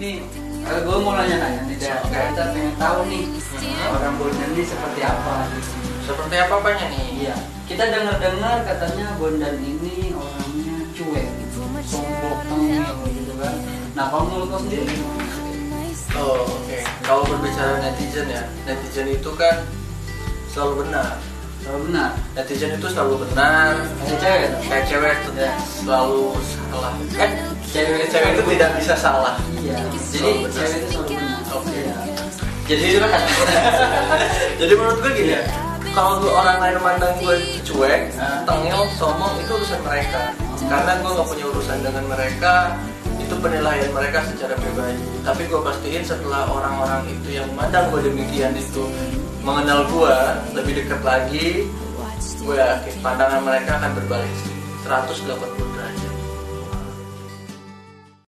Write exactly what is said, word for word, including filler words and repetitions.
nih, kalau gue mau nanya-nanya nih, Dan, kita pengen tahu nih hmm. orang Bondan ini seperti apa gitu. Seperti apa apanya nih? Iya, kita dengar-dengar katanya Bondan ini orangnya cuek, sombong, tengil gitu kan. Nah, kalau menurut lo sendiri? Oh oke, okay. Kalau berbicara netizen ya, netizen itu kan selalu benar. Selalu benar. Netizen itu selalu benar. Kayak cewek, kayak cewek itu ya. Selalu salah. Kan cewek cewek itu tidak bisa salah. Iya. Jadi cewek itu selalu benar. Oke. Okay. Ya. Jadi jadi menurut gue gini ya. Kalau gue orang lain mandang gue cuek, tengil, sombong itu urusan mereka. Karena gue nggak punya urusan dengan mereka. Itu penilaian mereka secara pribadi. Tapi gue pastiin setelah orang-orang itu yang memandang gue demikian itu mengenal gue lebih dekat lagi, gue yakin pandangan mereka akan berbalik seratus delapan puluh